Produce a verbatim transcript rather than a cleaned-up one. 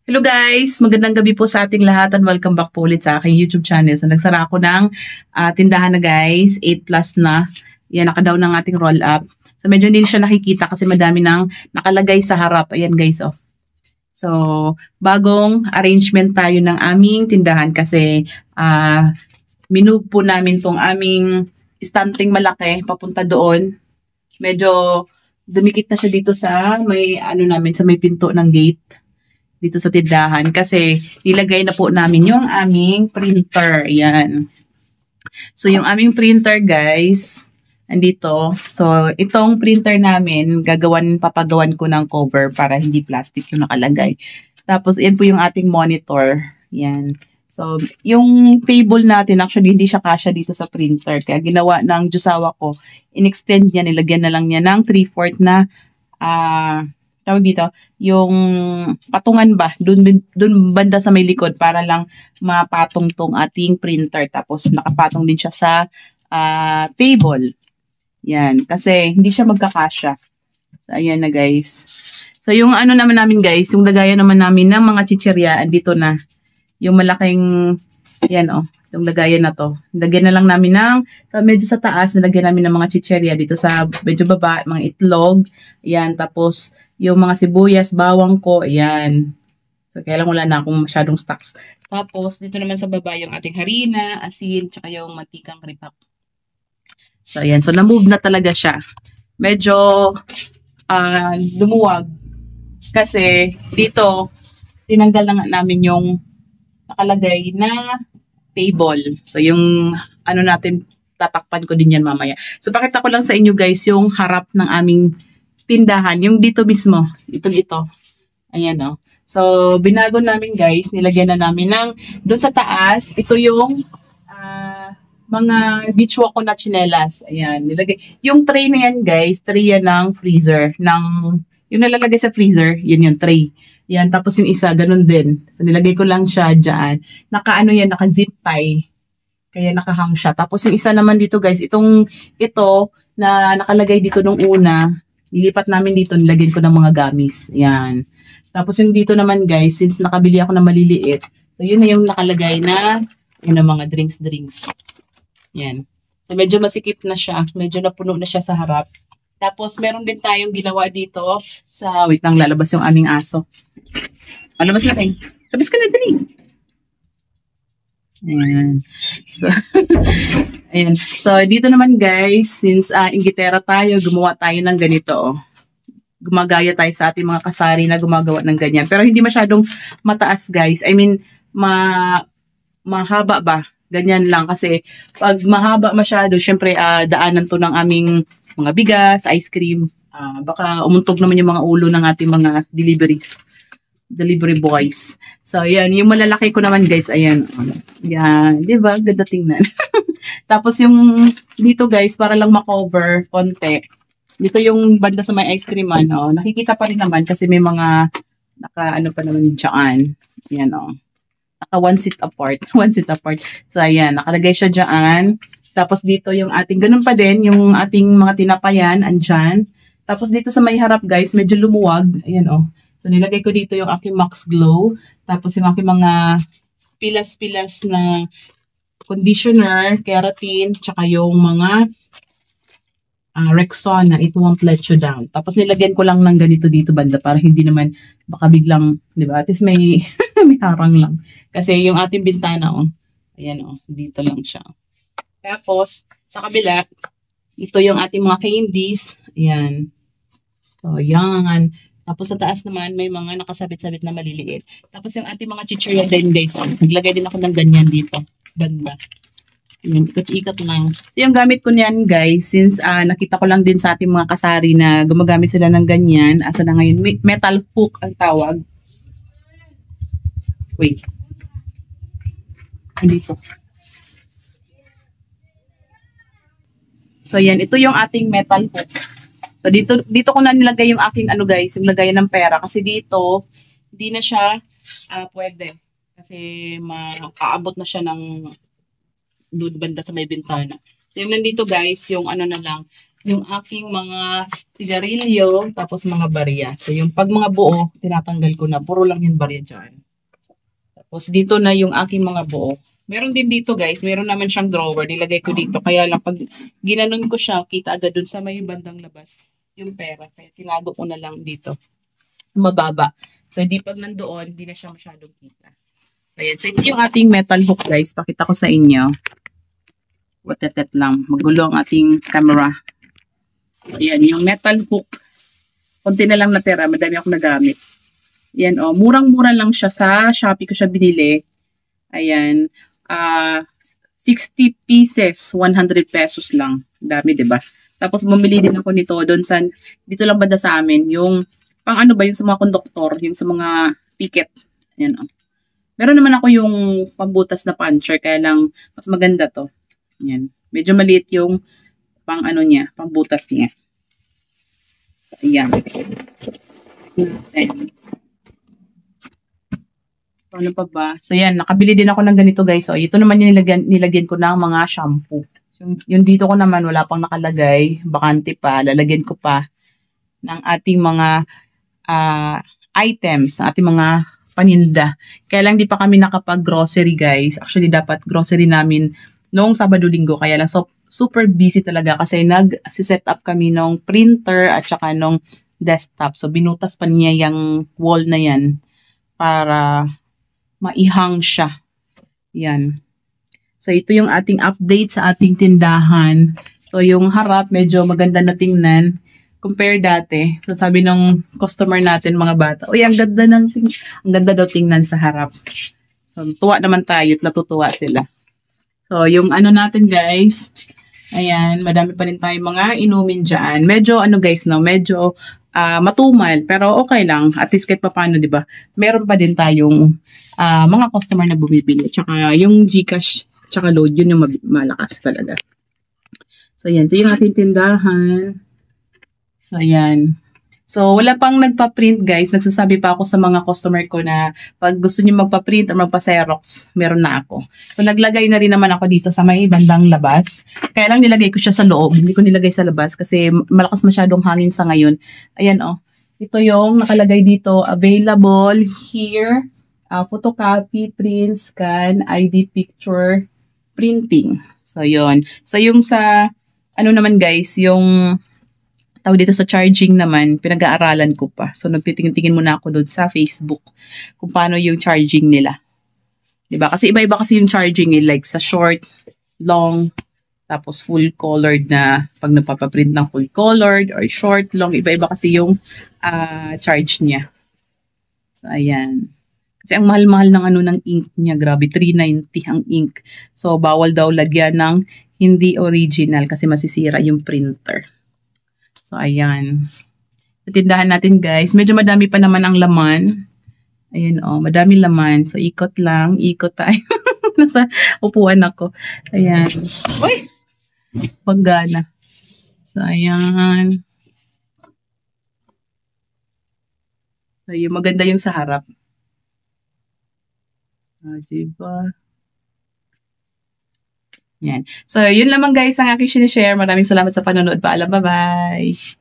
Hello guys! Magandang gabi po sa ating lahat and welcome back po ulit sa aking YouTube channel. So nagsara ako ng uh, tindahan na guys, eight plus na. Yan, nakadaw ng ating roll up. So medyo hindi siya nakikita kasi madami nang nakalagay sa harap. Ayan guys, oh. So bagong arrangement tayo ng aming tindahan kasi uh, minove po namin tong aming standing malaki papunta doon. Medyo dumikit na siya dito sa may ano namin, sa may pinto ng gate dito sa tindahan kasi nilagay na po namin yung aming printer. Yan. So yung aming printer guys, andito. So itong printer namin, gagawan, papagawan ko ng cover para hindi plastic yung nakalagay. Tapos yan po yung ating monitor. Yan. So yung table natin, actually hindi siya kasya dito sa printer. Kaya ginawa ng jusawa ko, in-extend niya, nilagyan na lang niya ng three fourths na ah, uh, tawag dito, yung patungan ba, dun, dun banda sa may likod para lang mapatong tong ating printer. Tapos nakapatong din siya sa uh, table. Yan, kasi hindi siya magkakasya. So, ayan na guys. So, yung ano naman namin guys, yung lagayan naman namin ng mga chichirya, andito na. Yung malaking, yan oh, yung lagayan na to. Lagyan na lang namin ng, sa medyo sa taas, nilagyan namin ng mga chichirya. Dito sa medyo baba, mga itlog. Yan, tapos yung mga sibuyas, bawang ko, ayan. So, kaya lang wala na akong masyadong stocks. Tapos, dito naman sa baba, yung ating harina, asin, tsaka yung mantikang ripak. So, ayan. So, na-move na talaga siya. Medyo uh, lumuwag. Kasi, dito, tinanggal na namin yung nakalagay na table. So, yung ano natin, tatakpan ko din yan mamaya. So, pakita ko lang sa inyo guys, yung harap ng aming tindahan, yung dito mismo, itong ito. Ayan o. Oh. So, binago namin guys, nilagyan na namin ng, doon sa taas, ito yung uh, mga beach walk ko na chinelas. Ayan, nilagay. Yung tray na yan guys, tray yan ng freezer. Ng, yung nalalagay sa freezer, yun yung tray. Yan, tapos yung isa, ganun din. So, nilagay ko lang siya dyan. Naka-ano yan, naka-zip tie. Kaya nakahang siya. Tapos yung isa naman dito guys, itong, ito, na nakalagay dito nung una, nilipat namin dito, nilagyan ko ng mga gamis. Yan. Tapos yung dito naman guys, since nakabili ako na maliliit, so yun na yung nakalagay na, yun na mga drinks-drinks. Yan. So medyo masikip na siya. Medyo napuno na siya sa harap. Tapos meron din tayong ginawa dito sa, wait lang, lalabas yung aming aso. Malabas na tayo. Labas ka na dali. Ayan. So, ayan. So, dito naman guys, since uh, inggitera tayo, gumawa tayo ng ganito. Oh. Gumagaya tayo sa ating mga kasari na gumagawa ng ganyan. Pero hindi masyadong mataas guys. I mean, ma mahaba ba? Ganyan lang. Kasi pag mahaba masyado, syempre uh, daanan to ng aming mga bigas, ice cream. Uh, baka umuntog naman yung mga ulo ng ating mga deliveries. Delivery boys. So, yan. Yung malalaki ko naman, guys, ayan. Yan. Diba? Ganda tingnan. Tapos, yung dito, guys, para lang makover konti. Dito yung banda sa may ice cream, ano. Nakikita pa rin naman kasi may mga naka, ano pa naman dyan. Yan, o. Naka one seat apart. One seat apart. So, ayan. Nakalagay siya dyan. Tapos, dito yung ating, ganun pa din, yung ating mga tinapayan, andyan. Tapos, dito sa may harap, guys, medyo lumuwag. Ayan, o. So, nilagay ko dito yung aking Max Glow. Tapos, yung aking mga pilas-pilas na conditioner, keratin, tsaka yung mga uh, Rexona. It won't let you down. Tapos, nilagyan ko lang ng ganito dito banda para hindi naman baka biglang, di ba? At least may, may harang lang. Kasi yung ating bintana, oh, ayan, oh, dito lang siya. Tapos, sa kabila, ito yung ating mga candies. Ayan. So, yan. Tapos sa taas naman, may mga nakasabit-sabit na maliliit. Tapos yung ating mga chichirya din guys. Oh, naglagay din ako ng ganyan dito. Banda. Ayan, ikot-ikot lang. So yung gamit ko niyan guys, since uh, nakita ko lang din sa ating mga kasari na gumagamit sila ng ganyan. Asa na ngayon, metal hook ang tawag. Wait. Dito. So yan, ito yung ating metal hook. So dito dito ko na nilagay yung aking ano guys, yung lagayan ng pera kasi dito hindi na siya uh, pwede kasi makaabot na siya ng doon banda sa may bintana. So yung nandito guys, yung ano na lang, yung aking mga sigarilyo, tapos mga barya. So, yung pag mga buo, tinatanggal ko na. Puro lang yung barya dyan. Tapos, dito na yung aking mga buo. Meron din dito, guys. Meron naman siyang drawer. Nilagay ko dito. Kaya lang, pag ginanon ko siya, kita agad dun sa may bandang labas yung pera. Kaya tinago ko na lang dito. Mababa. So, hindi pag nandoon, hindi na siya masyadong kita. Ayan. So, ito yung ating metal hook, guys. Pakita ko sa inyo. Watetet lang. Magulo ang ating camera. Ayan, yung metal hook. Kunti na lang natira. Madami ako nagamit. Ayan, oh. Murang-mura lang siya sa Shopee ko siya binili. Ayan. Uh, sixty pieces, one hundred pesos lang. Dami, diba? Tapos, bumili din ako nito doon sa, dito lang banda sa amin. Yung, pang ano ba, yung sa mga konduktor, yung sa mga ticket. Ayan, oh. Meron naman ako yung pambutas na puncher, kaya lang, mas maganda to. Ayan. Medyo maliit yung pang ano niya, pang butas niya. Ayan. Ayan. So, ano pa ba? So, yan. Nakabili din ako ng ganito, guys. So, ito naman yung nilagyan, nilagyan ko ng mga shampoo. Yung, yung dito ko naman, wala pang nakalagay. Bakante pa. Lalagyan ko pa ng ating mga uh, items, ating mga paninda. Kaya lang di pa kami nakapag-grocery, guys. Actually, dapat grocery namin noong Sabado-Linggo. Kaya lang, so, super busy talaga kasi nag-set up kami ng printer at saka nung desktop. So, binutas pa niya yung wall na yan para maihang siya. Yan. So, ito yung ating update sa ating tindahan. So, yung harap, medyo maganda na tingnan. Compare dati. So, sabi ng customer natin, mga bata, uy, ang ganda, ng ting ang ganda daw tingnan sa harap. So, tuwa naman tayo at natutuwa sila. So, yung ano natin, guys, ayan, madami pa rin tayong mga inumin dyan. Medyo, ano guys, no, medyo uh, matumal, pero okay lang. At least kahit pa paano, di ba? Meron pa din tayong uh, mga customer na bumibili. Tsaka yung GCash, tsaka load, yun yung malakas talaga. So, ayan, ito yung ating tindahan. So, ayan. So, wala pang nagpa-print, guys. Nagsasabi pa ako sa mga customer ko na pag gusto niyo magpa-print or magpa-xerox, meron na ako. So, naglagay na rin naman ako dito sa may bandang labas. Kaya lang nilagay ko siya sa loob. Hindi ko nilagay sa labas kasi malakas masyadong hangin sa ngayon. Ayan, oh. Ito yung nakalagay dito. Available here. Uh, photocopy, print, scan, I D picture, printing. So, yun. So, yung sa, ano naman, guys, yung tawag dito sa charging naman, pinag-aaralan ko pa. So, nagtitingin-tingin muna ako doon sa Facebook kung paano yung charging nila. Diba? Kasi iba-iba kasi yung charging eh. Like sa short, long, tapos full colored na pag nagpapaprint ng full colored or short, long, iba-iba kasi yung uh, charge niya. So, ayan. Kasi ang mahal-mahal ng ano ng ink niya. Grabe, three ninety ang ink. So, bawal daw lagyan ng hindi original kasi masisira yung printer. So, ayan. Tindahan natin, guys. Medyo madami pa naman ang laman. Ayan, oh. Madami laman. So, ikot lang. Ikot tayo. Nasa upuan ako. Ayan. Uy! Paggana. So, ayan. So, yung maganda yung sa harap. Ah, diba? Yan. So, yun lamang guys ang aking sinishare. Maraming salamat sa panonood. Paalam. Bye-bye.